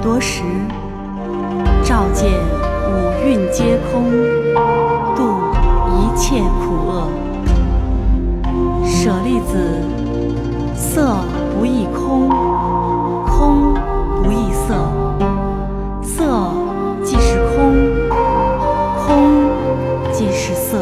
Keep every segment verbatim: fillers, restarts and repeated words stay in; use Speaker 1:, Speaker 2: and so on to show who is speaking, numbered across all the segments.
Speaker 1: 多时，照见五蕴皆空，度一切苦厄。舍利子，色不异空，空不异色，色即是空，空即是色。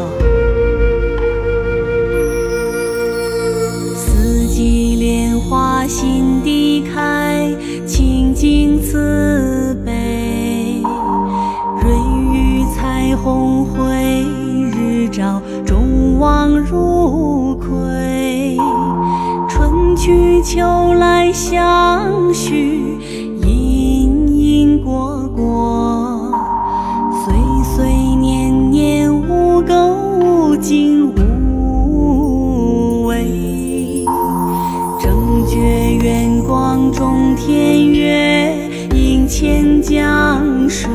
Speaker 1: 四季莲花心地开，清净慈悲，瑞玉彩虹辉，日照众望如窥。春去秋来相续，因因果果，岁岁年年无垢无尽无畏。正觉圆光中天月，映千江水。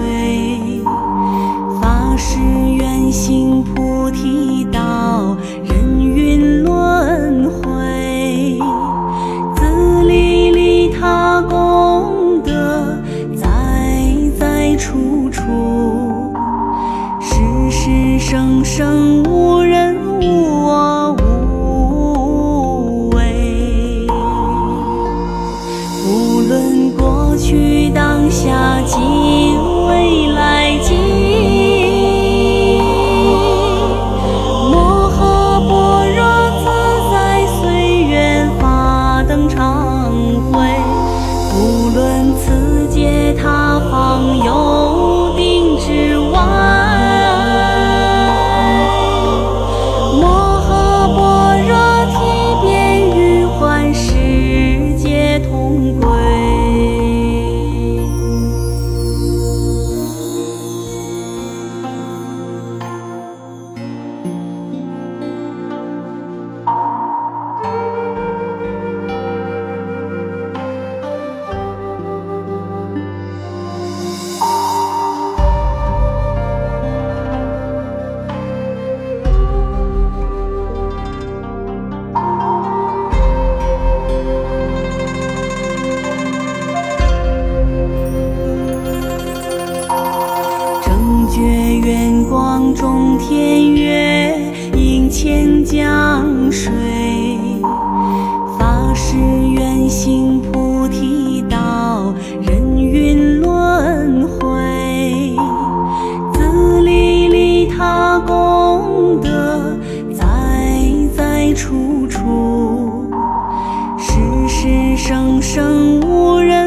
Speaker 1: 发誓愿行菩提道，人云轮回。自利利他功德，在在处处。世世生生无人无我无为。无论过去当下今未来际，摩诃般若自在随缘法灯常辉。无论此界他方有定之外，摩诃般若体遍于幻世界同归。觉圆光中天月，映千江水。发誓愿行菩提道，人云轮回。自利利他功德，在在处处。世世生生无人